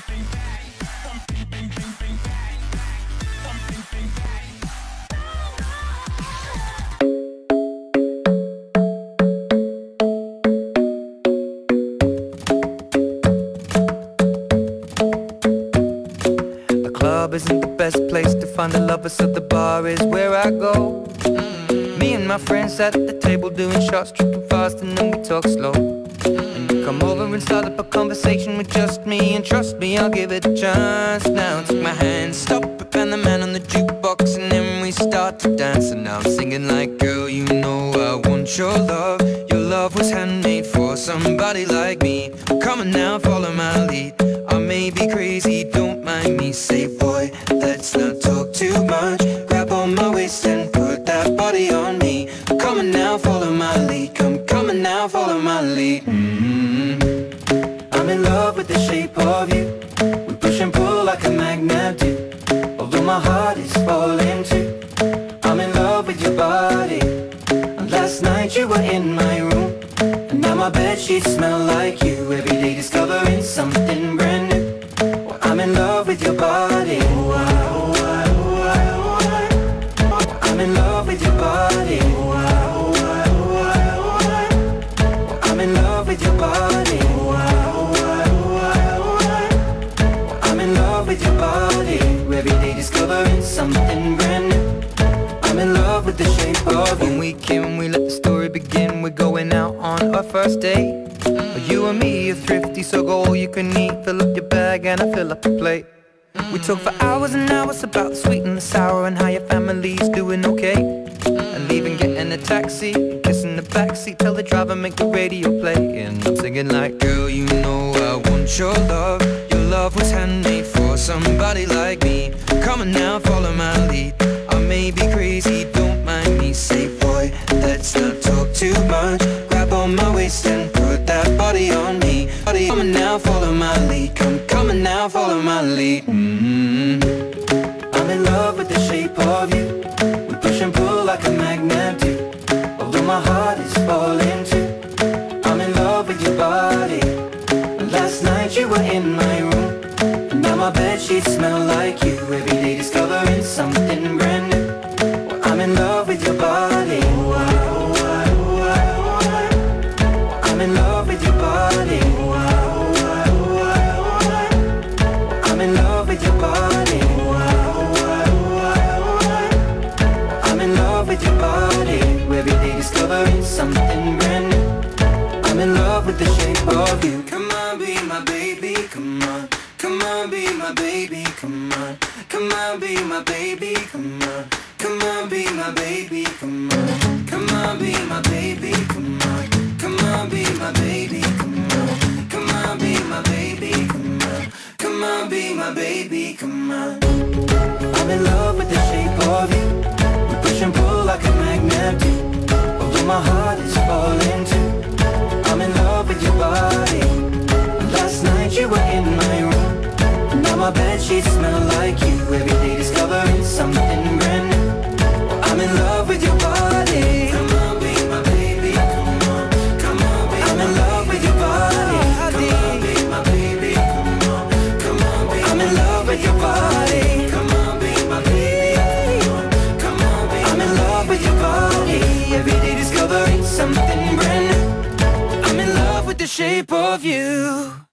Isn't the best place to find a lover, so the bar is where I go. Me and my friends at the table doing shots, tripping fast, and then we talk slow. And you come over and start up a conversation with just me, and trust me, I'll give it a chance. Now take my hand, stop it, and the man on the jukebox, and then we start to dance. And now I'm singing like, girl, you know I want your love. Your love was handmade for somebody like me. Come on now, follow my lead. I may be crazy, don't mind me. Say, boy, let's not talk too much. Grab on my waist and put that body on me. Come on now, follow my lead. Come on now, follow my lead. I'm in love with the shape of you. We push and pull like a magnet do. Although my heart is falling too. I'm in love with your body. And last night you were in my room, and now my bedsheets smell like you. Every day discovering something brand new. I'm in love with your body. I'm in love with your body. I'm in love with your body. I'm in love with your body. Every day discovering something brand new. I'm in love with the shape of you. When we came, we let the story begin. We're going out on our first date. You and me are thrifty, so go all you can eat. Fill up your bag and I fill up the plate. We talk for hours and hours about the sweet and the sour, and how your family's doing okay. And leaving, getting a taxi, kissing the backseat, tell the driver make the radio play. And I'm singing like, girl, you know I want your love. Your love was handmade for somebody like me. Come on now, follow my lead. I may be crazy, don't mind me. Say, boy, let's not talk too much. Grab on my waist and put that body on me. Come on now, follow my lead. Come on now, follow my lead. I'm in love with the shape of you. We push and pull like a magnet do. Although my heart is falling too. I'm in love with your body. And last night you were in my room, and now my bedsheets smell like you. Every day discovering something brand new. I'm in love with your body. I'm in love with your body. I'm in love with your body. I'm in love with your body. Every day discovering something brand new. I'm in love with the shape of you. Come on, be my baby, come on. Come on, be my baby, come on. Come on, be my baby, come on. Come on, be my baby, come on. Come on, be my baby, come on. Come on, be my baby, come on. Come on, be my baby, come on. Come on, be my baby, come on. I'm in love with the shape of you. We push and pull like a magnet do. Although my heart is falling too. I'm in love with your body. Last night you were in my room, and now my bedsheets smell like you. Every day discovering something brand new. I'm in love with your body. Come on, be my baby, come on. Come on, be I'm in love with your body. Come on, be my baby, come on. Come on, be I'm in love with your body. Come on, be my baby, come on. Come on, be I'm in love with your body. Every day discovering something brand new. I'm in love with the shape of you.